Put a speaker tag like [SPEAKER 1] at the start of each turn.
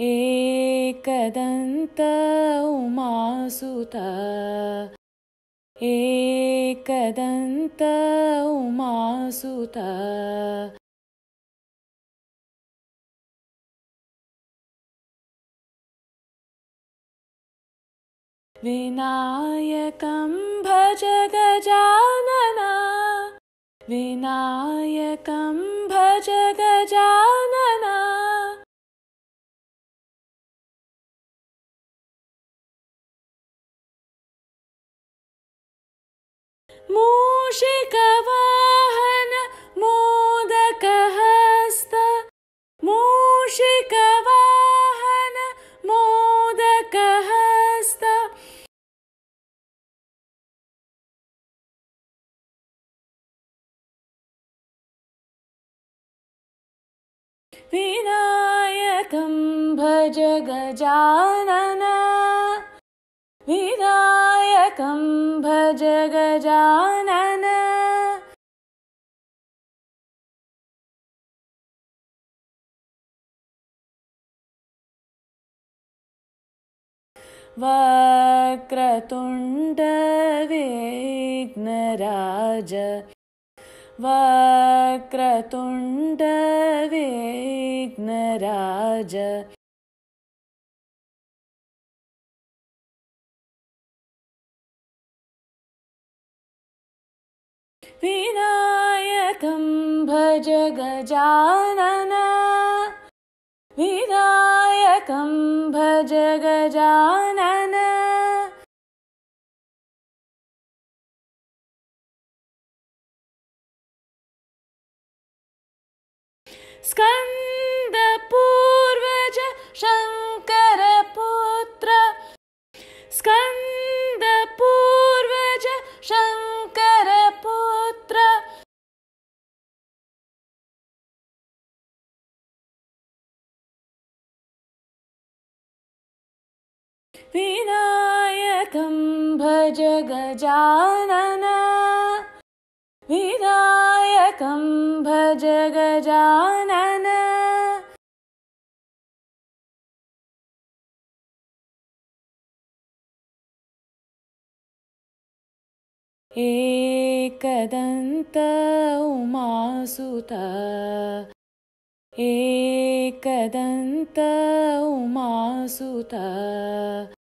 [SPEAKER 1] Ekadanta Umasuta, Ekadanta Umasuta. Vinayakam bhaj gajanana, Vinayakam bhaj gajanana. मूषिकवाहन मोदकहस्त, मूषिकवाहन मोदकहस्त. विनायकं भज गजानन, विनायकं भज गजानन. वक्रतुण्ड विघ्नराज, वक्रतुण्ड विघ्नराज. विनायकं भज गजानन, विनायकं भज गजानन. स्कन्दपूर्वज शङ्करपुत्र, स्कन्दपूर्वज शङ्करपुत्र. विनायकं भज गजानन, विनायकं भज गजानन. एकदन्त उमासुता, एकदन्त उमासुता.